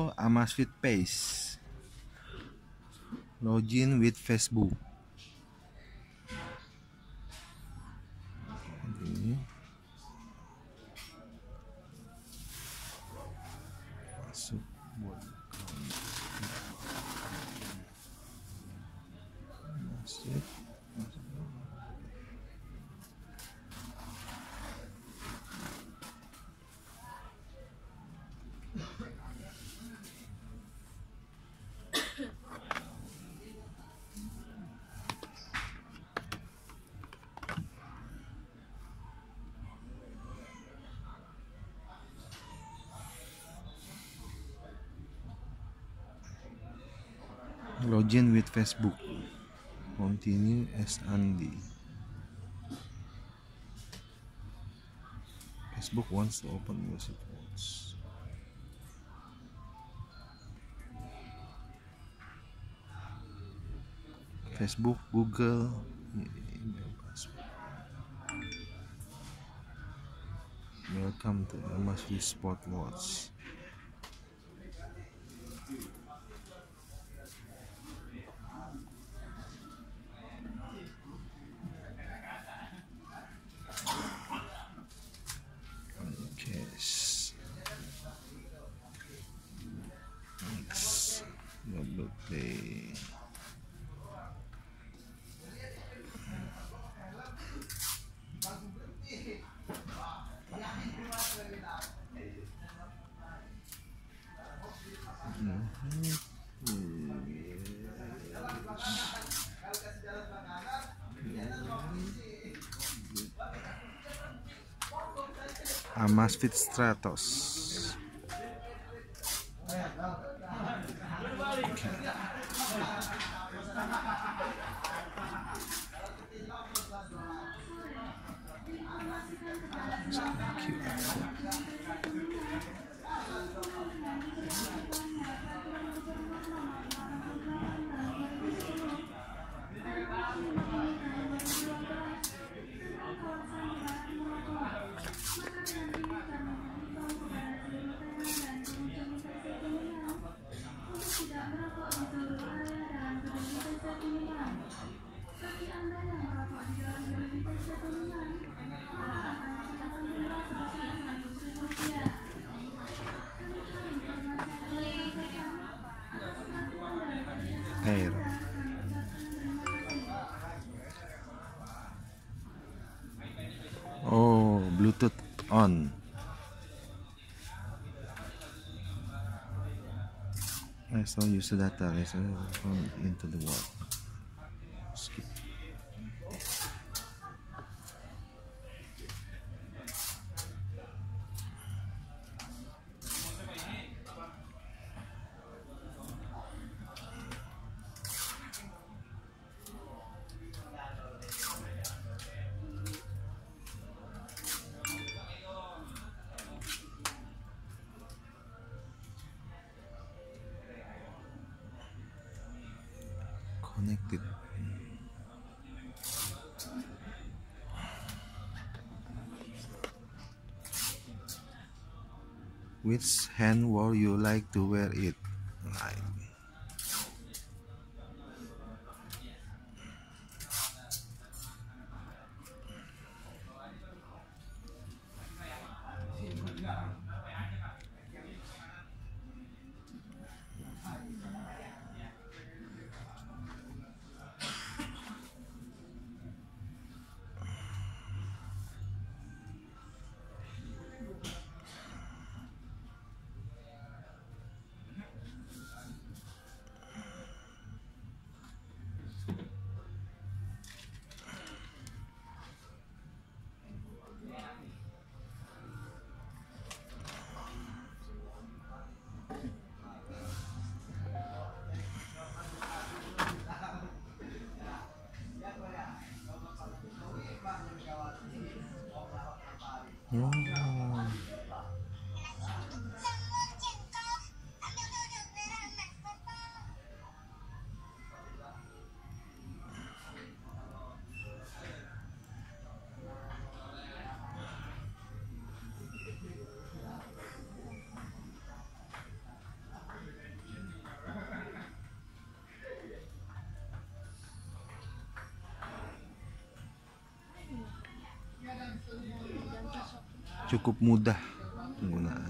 Amazfit Pace. Login with Facebook. Ini masuk buat masuk. Login with Facebook. Continue as Andy. Facebook wants to open music notes. Facebook, Google, email password. Welcome to Amazfit Sport Watch. Next, double play. Amazfit Stratos. Air. Oh, Bluetooth on. I saw use the data. Let's into the wall. Skip. Connected. Which hand would you like to wear it? Like. cukup mudah penggunaan.